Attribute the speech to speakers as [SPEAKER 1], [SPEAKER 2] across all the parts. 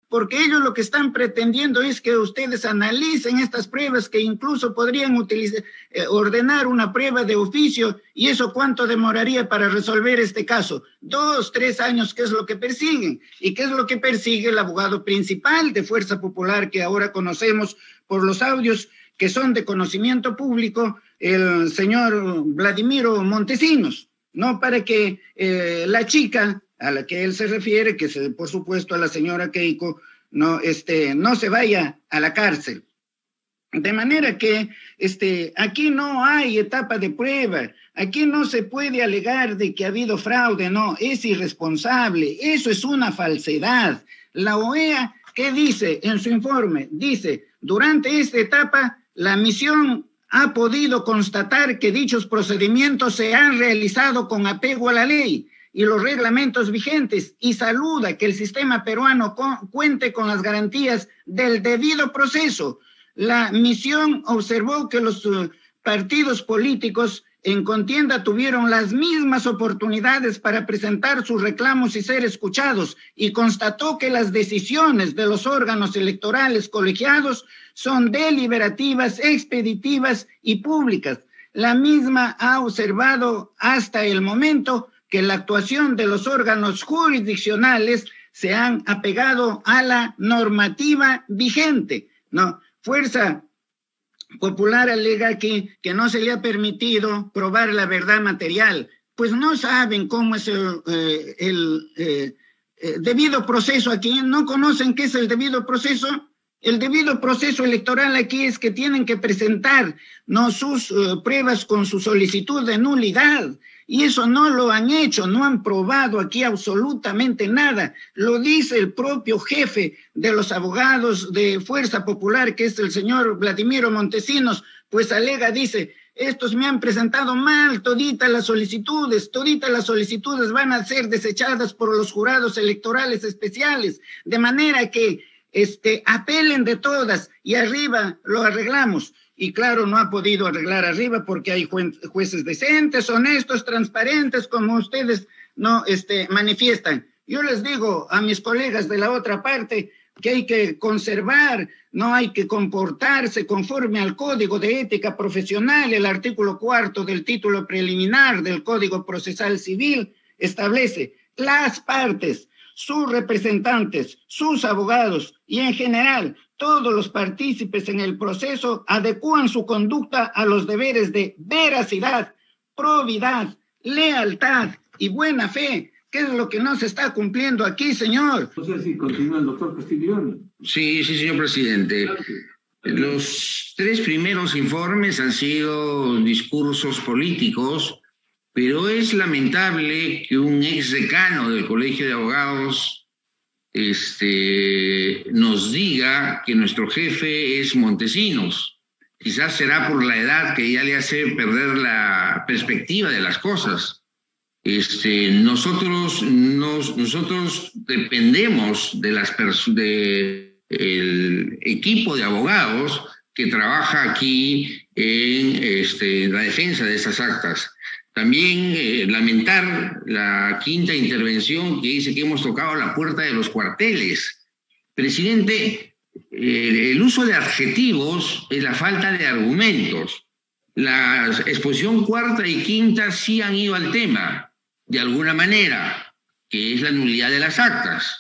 [SPEAKER 1] porque ellos lo que están pretendiendo es que ustedes analicen estas pruebas, que incluso podrían ordenar una prueba de oficio, y eso ¿cuánto demoraría para resolver este caso? 2, 3 años, ¿qué es lo que persiguen? ¿Y qué es lo que persigue el abogado principal de Fuerza Popular, que ahora conocemos por los audios que son de conocimiento público, el señor Vladimiro Montesinos, ¿no? Para que la chica a la que él se refiere, que es por supuesto a la señora Keiko, no se vaya a la cárcel. De manera que aquí no hay etapa de prueba, aquí no se puede alegar de que ha habido fraude, no, es irresponsable, eso es una falsedad. La OEA, ¿qué dice en su informe? Dice, durante esta etapa, la misión ha podido constatar que dichos procedimientos se han realizado con apego a la ley y los reglamentos vigentes, y saluda que el sistema peruano cuente con las garantías del debido proceso. La misión observó que los partidos políticos en contienda tuvieron las mismas oportunidades para presentar sus reclamos y ser escuchados, y constató que las decisiones de los órganos electorales colegiados son deliberativas, expeditivas y públicas. La misma ha observado hasta el momento que la actuación de los órganos jurisdiccionales se han apegado a la normativa vigente, ¿no? Fuerza Popular alega aquí que no se le ha permitido probar la verdad material, pues no saben cómo es el debido proceso aquí, no conocen qué es el debido proceso. El debido proceso electoral aquí es que tienen que presentar, ¿no?, sus pruebas con su solicitud de nulidad, y eso no lo han hecho, no han probado aquí absolutamente nada. Lo dice el propio jefe de los abogados de Fuerza Popular, que es el señor Vladimiro Montesinos, pues alega, dice, estos me han presentado mal toditas las solicitudes van a ser desechadas por los jurados electorales especiales, de manera que apelen de todas y arriba lo arreglamos. Y claro, no ha podido arreglar arriba porque hay jueces decentes, honestos, transparentes, como ustedes no manifiestan. Yo les digo a mis colegas de la otra parte que hay que conservar, no hay que comportarse conforme al Código de Ética Profesional. El artículo 4 del título preliminar del Código Procesal Civil establece: las partes, sus representantes, sus abogados y en general todos los partícipes en el proceso adecúan su conducta a los deberes de veracidad, probidad, lealtad y buena fe. ¿Qué es lo que no se está cumpliendo aquí, señor?
[SPEAKER 2] No sé si continúa el doctor Castiglione.
[SPEAKER 3] Sí, señor presidente. Los 3 primeros informes han sido discursos políticos, pero es lamentable que un ex decano del Colegio de Abogados nos diga que nuestro jefe es Montesinos. Quizás será por la edad que ya le hace perder la perspectiva de las cosas. Nosotros dependemos de el equipo de abogados que trabaja aquí en la defensa de esas actas. También lamentar la quinta intervención que dice que hemos tocado la puerta de los cuarteles. Presidente, el uso de adjetivos es la falta de argumentos. La exposición cuarta y quinta sí han ido al tema, de alguna manera, que es la nulidad de las actas.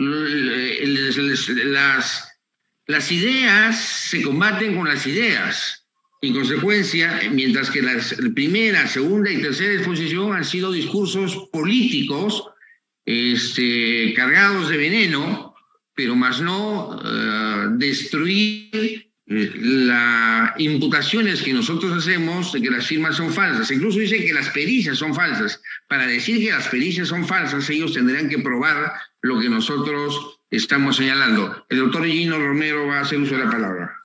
[SPEAKER 3] Las ideas se combaten con las ideas. En consecuencia, mientras que la primera, segunda y tercera exposición han sido discursos políticos cargados de veneno, pero más no destruir las imputaciones que nosotros hacemos de que las firmas son falsas. Incluso dicen que las pericias son falsas. Para decir que las pericias son falsas, ellos tendrán que probar lo que nosotros estamos señalando. El doctor Gino Romero va a hacer uso de la palabra.